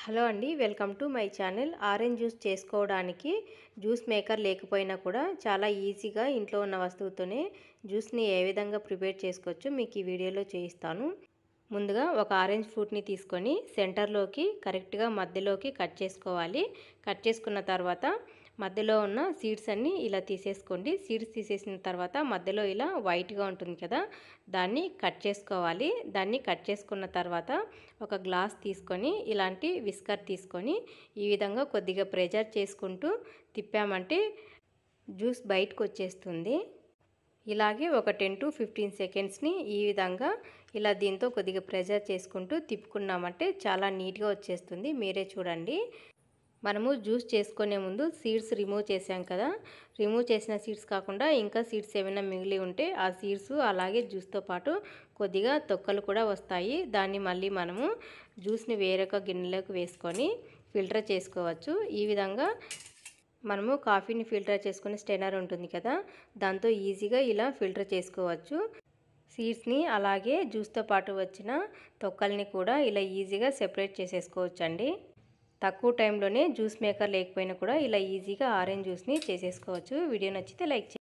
Hello అండి, welcome to my channel. Orange juice చేసుకోవడానికి juice maker లేకపోయినా కూడా చాలా ఈజీగా ఇంట్లో ఉన్న వస్తువుతోనే జ్యూస్ని ఏ విధంగా ప్రిపేర్ చేసుకోవచ్చో మీకు ఈ వీడియోలో చేయిస్తాను. ముందుగా ఒక ఆరెంజ్ ఫ్రూట్ని తీసుకొని సెంటర్లోకి కరెక్ట్గా మధ్యలోకి కట్ చేసుకోవాలి. కట్ చేసుకున్న తర్వాత మధ్యలో ఉన్న సీడ్స్ అన్నీ ఇలా తీసేసుకోండి. సీడ్స్ తీసేసిన తర్వాత మధ్యలో ఇలా వైట్గా ఉంటుంది కదా, దాన్ని కట్ చేసుకోవాలి. దాన్ని కట్ చేసుకున్న తర్వాత ఒక గ్లాస్ తీసుకొని ఇలాంటి విస్కర్ తీసుకొని ఈ విధంగా కొద్దిగా ప్రెషర్ చేసుకుంటూ తిప్పామంటే జ్యూస్ బయటకు వచ్చేస్తుంది. ఇలాగే ఒక 10 to 15 సెకండ్స్ని ఈ విధంగా ఇలా దీంతో కొద్దిగా ప్రెషర్ చేసుకుంటూ తిప్పుకున్నామంటే చాలా నీట్గా వచ్చేస్తుంది. మీరే చూడండి. మనము జ్యూస్ చేసుకునే ముందు సీడ్స్ రిమూవ్ చేసాం కదా, రిమూవ్ చేసిన సీడ్స్ కాకుండా ఇంకా సీడ్స్ ఏమైనా మిగిలి ఉంటే ఆ సీడ్స్ అలాగే జ్యూస్తో పాటు కొద్దిగా తొక్కలు కూడా వస్తాయి. దాన్ని మళ్ళీ మనము జ్యూస్ని వేరొక గిన్నెలోకి వేసుకొని ఫిల్టర్ చేసుకోవచ్చు. ఈ విధంగా మనము కాఫీని ఫిల్టర్ చేసుకునే స్టెయినర్ ఉంటుంది కదా, దాంతో ఈజీగా ఇలా ఫిల్టర్ చేసుకోవచ్చు. సీడ్స్ని అలాగే జ్యూస్తో పాటు వచ్చిన తొక్కల్ని కూడా ఇలా ఈజీగా సెపరేట్ చేసేసుకోవచ్చండి. తక్కువ టైంలోనే జ్యూస్ మేకర్ లేకపోయినా కూడా ఇలా ఈజీగా ఆరెంజ్ జ్యూస్ని చేసేసుకోవచ్చు. వీడియో నచ్చితే లైక్ చేయండి.